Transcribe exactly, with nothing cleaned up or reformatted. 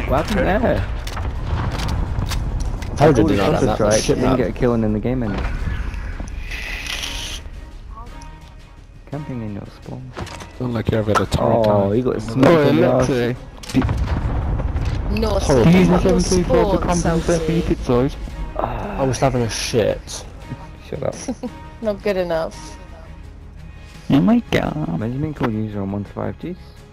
What happened there? I told you to do Counter that, strike, that shit didn't map. get a kill and then the game ended. Camping in your spawn. Sound like you're having a torrid Oh, time. you got Oh, smoked on the look arse. today. No, Oh, so do you you use your seven two four to spawn, Celtic. size? I was having a shit. Shut up. Not good enough. Oh my god. Imagine being called user on one to five Gs.